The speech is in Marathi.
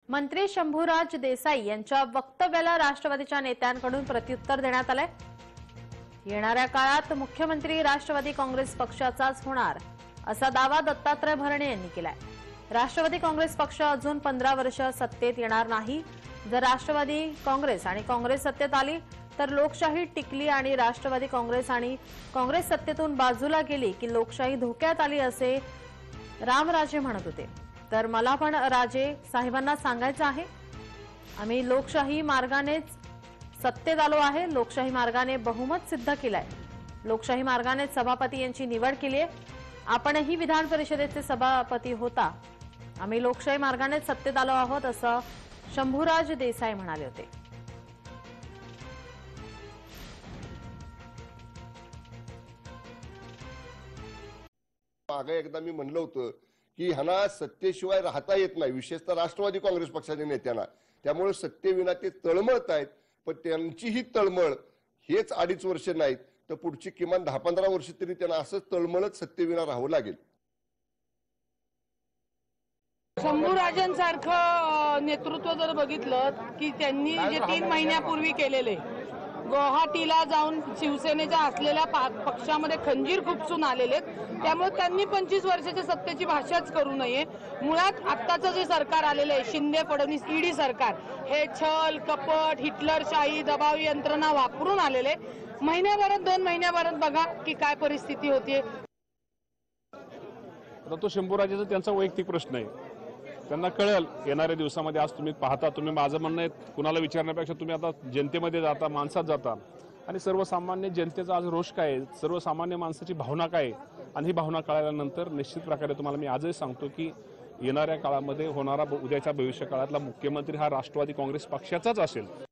मंत्री शंभूराज देसाई यांच्या वक्तव्याला राष्ट्रवादीच्या नेत्यांकडून प्रत्युत्तर देण्यात आलंय। येणाऱ्या काळात मुख्यमंत्री राष्ट्रवादी काँग्रेस पक्षाचाच होणार असा दावा दत्तात्रय भरणे यांनी केलाय। राष्ट्रवादी काँग्रेस पक्ष अजून 15 वर्ष सत्तेत येणार नाही। जर राष्ट्रवादी काँग्रेस आणि काँग्रेस सत्तेत आली तर लोकशाही टिकली आणि राष्ट्रवादी काँग्रेस आणि काँग्रेस सत्तेतून बाजूला गेली की लोकशाही धोक्यात आली असे रामराजे म्हणत होते। तर मला पण राजे साहेबांना सांगायचं आहे, आम्ही लोकशाही मार्गानेच सत्तेत आलो आहे। लोकशाही मार्गाने बहुमत सिद्ध केलंय। लोकशाही मार्गाने सभापती यांची निवड केली आहे। आपणही विधान परिषदेचे सभापती होता। आम्ही लोकशाही मार्गाने सत्तेत आलो आहोत असं शंभूराज देसाई म्हणाले होते। मागे एकदा मी म्हणलं होतं की ह्यांना सत्तेशिवाय राहता येत नाही, विशेषतः राष्ट्रवादी काँग्रेस पक्षाच्या नेत्यांना। त्यामुळे सत्तेविना ते तळमळत आहेत, पण त्यांची ही तळमळ हेच 2.5 वर्ष नाहीत तर पुढची किमान 10-15 वर्ष तरी त्यांना असंच तळमळत सत्तेविना राहावं लागेल। शंभूराजांसारखं नेतृत्व जर बघितलं की त्यांनी जे 3 महिन्यापूर्वी केलेले गुवाहाटीला जाऊन शिवसेनेच्या असलेल्या पक्षामध्ये खंजीर खुपसून आलेले, त्यामुळे त्यांनी 25 वर्षाच्या सत्तेची भाषाच करू नये। मुळात आत्ताचं जे सरकार आलेलं आहे शिंदे फडणवीस ईडी सरकार, हे छल कपट हिटलरशाही दबाव यंत्रणा वापरून आलेले। महिन्याभरात 2 महिन्याभरात बघा की काय परिस्थिती होतीये। आता तो शंभूराजाचा त्यांचा वैयक्तिक प्रश्न आहे, त्यांना कळेल येणाऱ्या दिवसामध्ये। आज तुम्ही पाहता, तुम्ही माझं म्हणणं आहे कुणाला विचारण्यापेक्षा तुम्ही आता जनतेमध्ये जाता, माणसात जाता आणि सर्वसामान्य जनतेचा आज रोष काय आहे, सर्वसामान्य माणसाची भावना काय आहे आणि ही भावना कळल्यानंतर निश्चित प्रकारे तुम्हाला मी आजही सांगतो की येणाऱ्या काळामध्ये होणारा उद्याच्या भविष्य काळातला मुख्यमंत्री हा राष्ट्रवादी काँग्रेस पक्षाचाच असेल।